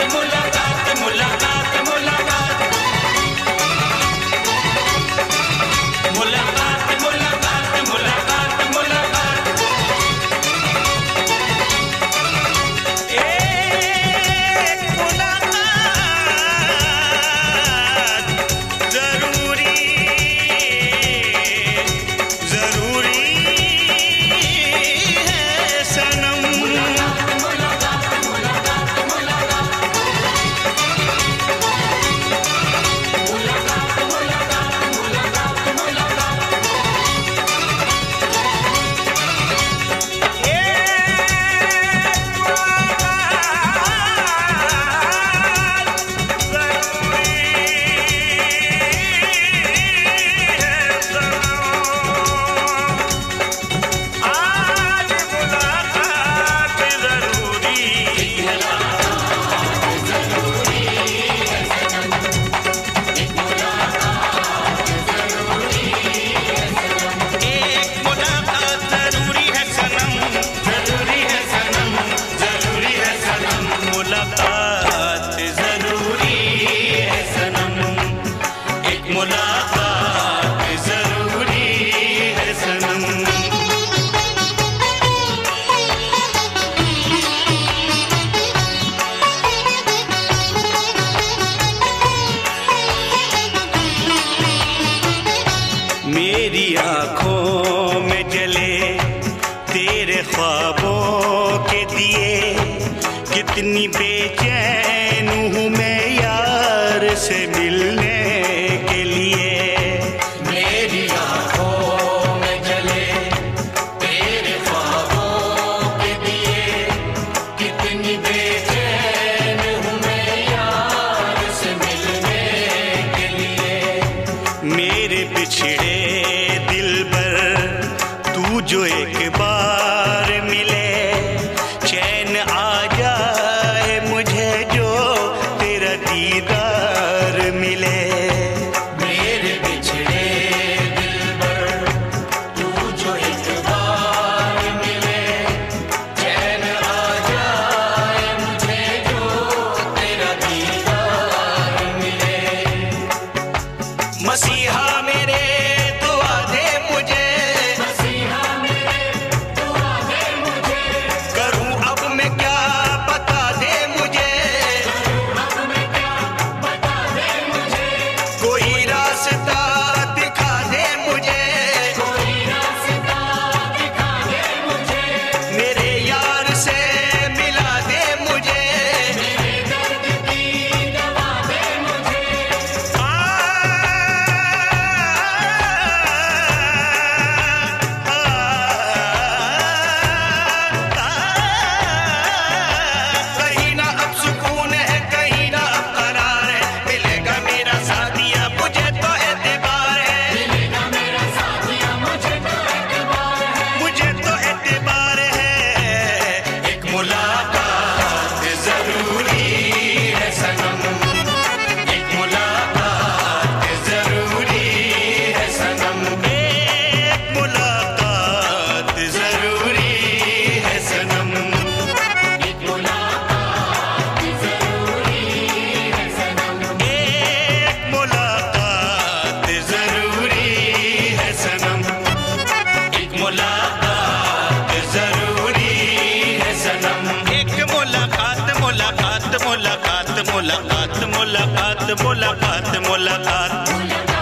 मेरी आँखों में जले तेरे ख्वाबों के दिए, कितनी बेचैन हूँ मैं यार से मिलने के लिए। मेरी आँखों में जले तेरे ख्वाबों के दिए, कितनी बेचैन हूँ मैं यार से मिलने के लिए। मेरे बिछड़े दिल पर तू जो एक बार मिले, चैन आ जाए मुझे जो तेरा दीदार मिले। मेरे बिछड़े दिल पर तू जो एक बार मिले, चैन आ जाए मुझे जो तेरा दीदार मिले। मसीहा मेरे दुआ दे मुझे, मसीहा मेरे दुआ दे मुझे, करूं अब मैं क्या बता दे मुझे, अब मैं क्या बता दे मुझे, कोई रास्ता दिखा दे मुझे, कोई रास्ता दिखा दे मुझे, मेरे यार से मिला दे मुझे। मेरे दर्द की दवा दे मुझे। कहीं ना अब सुकून है, कहीं ना अब करार है, मिलेगा मेरा साथिया मुझे तो एतबार है, मिलेगा मेरा साथिया मुझे तो एतबार है, मुझे तो एतबार है। एक मुलाकात जरूरी है सनम, एक मुलाकात जरूरी है सनम, एक मुलाकात जरूरी है सनम, एक मुलाकात जरूरी है सनम, एक मुलाकात जरूरी है सनम, एक मुलाकात जरूरी है सनम। एक मुलाकात मुलाकात मुलाकात मुलाकात मुलाकात मुलाकात मुलाकात।